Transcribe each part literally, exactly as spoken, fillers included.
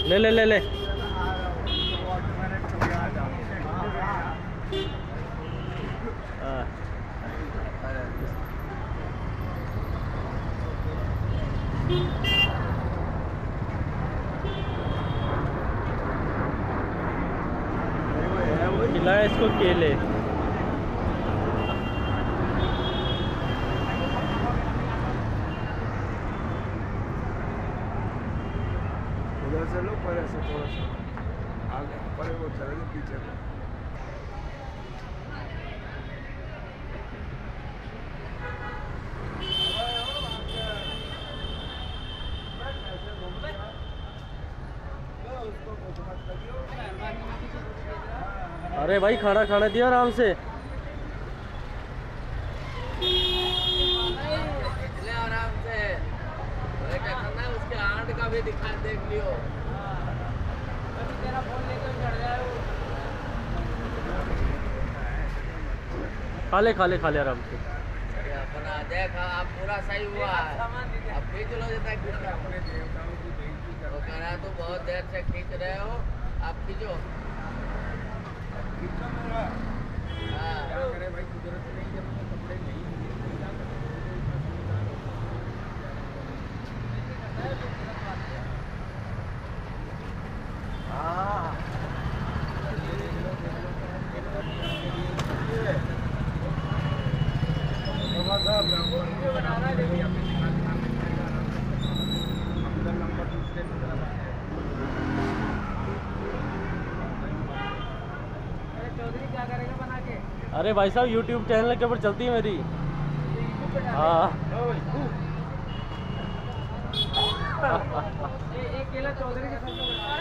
ले ले ले ले। खिलाया इसको केले। उधर से लो, पर ऐसे थोड़ा सा आगे पर वो चले गए पीछे को। अरे भाई खाना खाना दिया आराम से। आराम से उसके आंट का भी दिखा देख लियो। तेरा फोन लेकर चढ़ जाए वो। खा ले खा ले खा ले आराम से। अपना देखा आप पूरा सही हुआ है। अब खींच लो जितना खींचना। वो कह रहा तो बहुत देर से खींच रहे हो, आप खींचो। हाँ भाई, कुदरत नहीं जब कपड़े नहीं अरे भाई साहब यूट्यूब चैनल के ऊपर चलती है मेरी। हाँ एक केला चौधरी के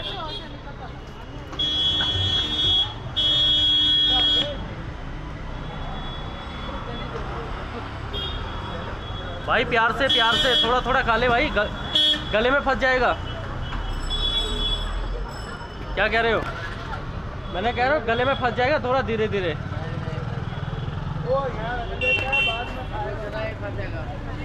भाई प्यार से प्यार से थोड़ा थोड़ा खा ले भाई, ग, गले में फंस जाएगा। क्या कह रहे हो? मैंने कह रहा हूँ गले में फंस जाएगा, थोड़ा धीरे धीरे। वो यार क्या बाद में खाएगा ही फंसेगा।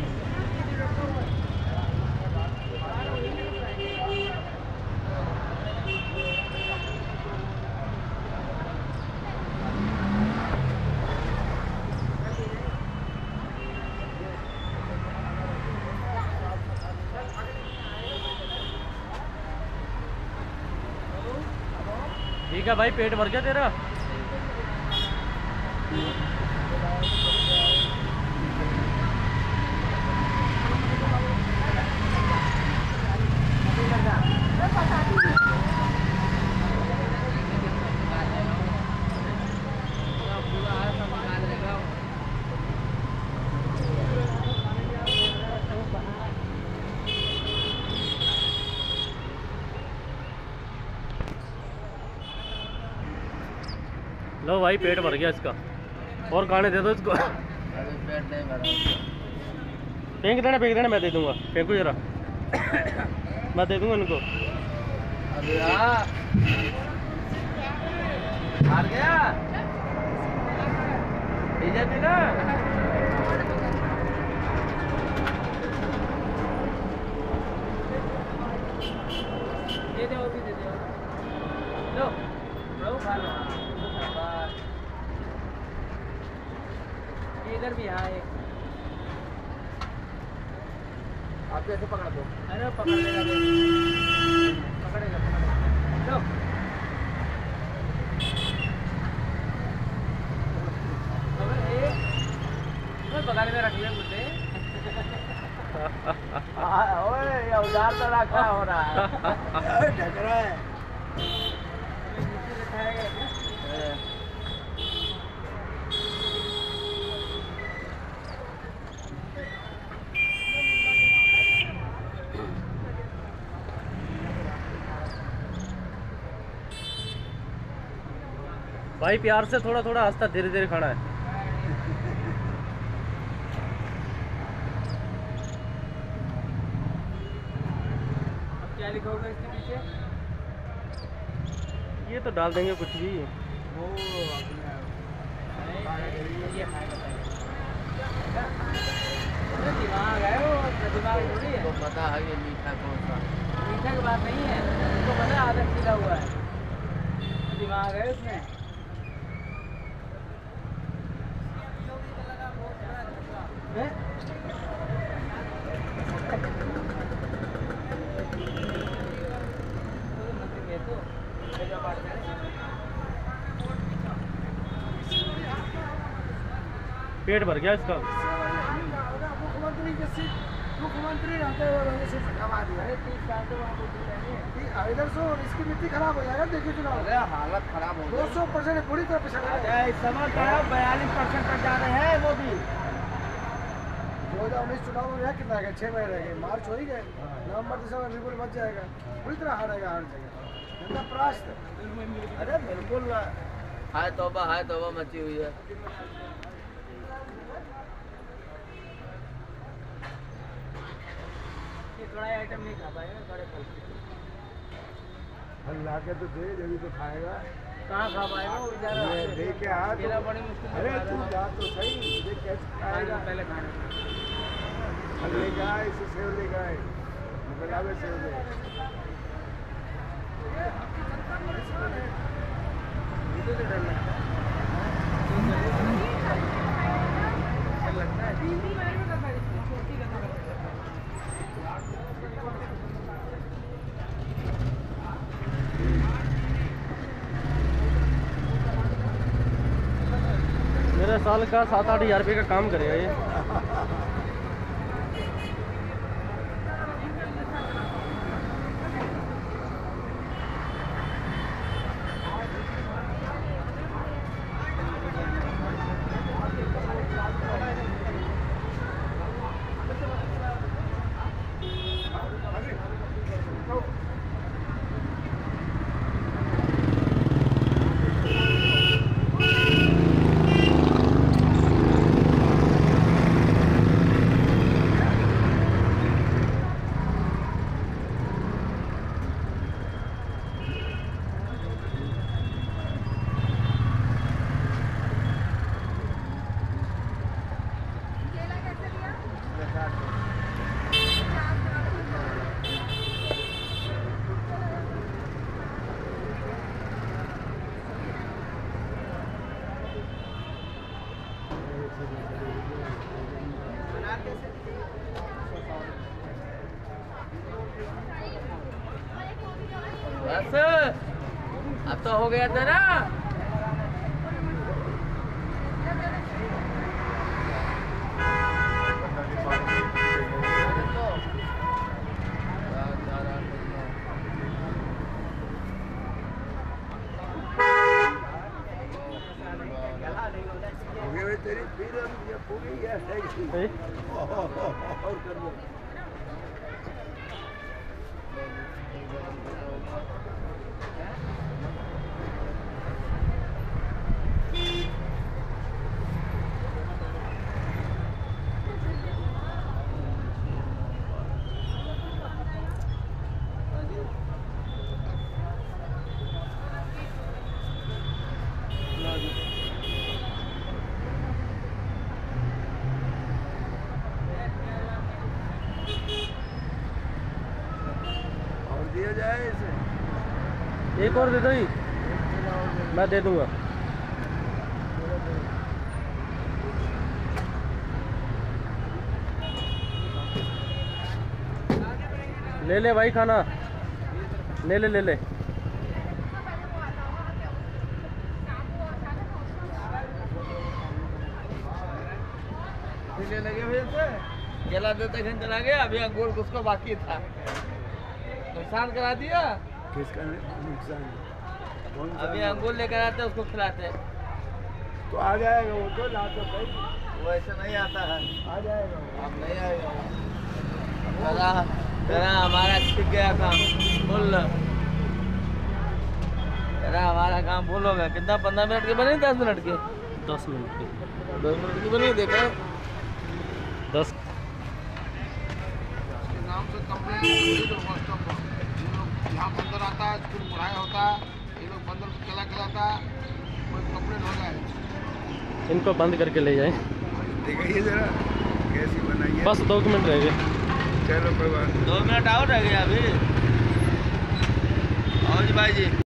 ठीक है भाई, पेट भर गया तेरा? लो भाई, पेट भर गया इसका, और खाने दे दो इसको। पेट नहीं भरा। फेंक देना फेंक देना, मैं दे दूंगा। फेंको जरा। मैं दे दूंगा इनको। अभी हाँ हार गया बीजेपी ना। ये दे, और भी दे दे। लो लो खा लो। इधर भी यहाँ एक आप ऐसे पकड़ दो। अरे पकड़ लेगा, पकड़ेगा पकड़ेगा। लो बगल में रख ले मुझे। ओए ये उधार तो रखा हो रहा है। ढक रहा है। भाई प्यार से थोड़ा थोड़ा आस्ता धीरे धीरे खाना है। अब क्या लिखा होगा इसके पीछे? ये तो डाल देंगे कुछ भी। वो दिमाग है, वो दिमाग थोड़ी है। तो पता है ये मीठा कौन सा। मीठा की बात नहीं है, तो को पता है आदत सीधा हुआ है, दिमाग है उसमें। पेट भर गया इसका। मुख्यमंत्री के सीट मुख्यमंत्री रहते हुए मैंने सिर्फ हटवा दिया। इधर से और इसकी मिट्टी खराब हो जाएगा। देखिए चुनाव हालत खराब हो दो सौ परसेंट पूरी तरह पिछड़ गया। इस समय बयालीस परसेंट तक जा रहे हैं मोदी। दो हजार उन्नीस चुनाव में है कितना गया? छह महीने रह गए, मार्च हो ही गए, नवंबर दिसंबर बिल्कुल बच जाएगा। पूरी तरह हारेगा हर जगह जनता परास्त। अरे बिल्कुल हाय तौबा हाय तौबा मची हुई है। कड़ाई आइटम नहीं खा पाएगा, कड़े फल फल ला के तो दे, जब तो खाएगा। कहाँ खा पाएगा वो बेचारा? दे के आ तो बड़ी मुश्किल। अरे तू जा तो सही, देख कैसे खाएगा। पहले खाने फल लेके आए, इसे सेव लेके आए, गुलाबे सेव ले। मुझे तो डर लगता है। डर लगता है। मेरे साल का सात आठ हज़ार रुपये का काम करेगा ये। बस अब तो हो गया था ना। तेरी फिर ये पूरी है और कर लो। दिया जाए इसे। एक और दे दो ही, मैं दे दूंगा। ले ले भाई खाना, ले ले ले ले। लगे हुए थे, केला देते घंटे चला गया। अभी अंगूर उसको बाकी था, नुकसान करा दिया। किसका नुकसान? अभी अंगूर लेकर आते उसको खिलाते तो आ जाएगा वो तो लाते भाई। वो ऐसे नहीं आता है, आ जाएगा अब नहीं आएगा। तेरा तेरा हमारा छिप गया काम बोल। तेरा हमारा काम बोलोगे कितना? पंद्रह मिनट के बने, दस मिनट के? दस मिनट की दस मिनट की बनी। देखा दस नाम से कंप्लेंट यहाँ बंदर आता है, स्कूल पढ़ाई होता है, ये लोग बंदर को खिला खिलाता है, कोई कंप्लेंट हो जाए इनको बंद करके ले जाएं। देखिए जरा कैसी बनाई है। बस दो मिनट रह गए। चलो कोई बात। दो मिनट और रह गया अभी। भाई जी।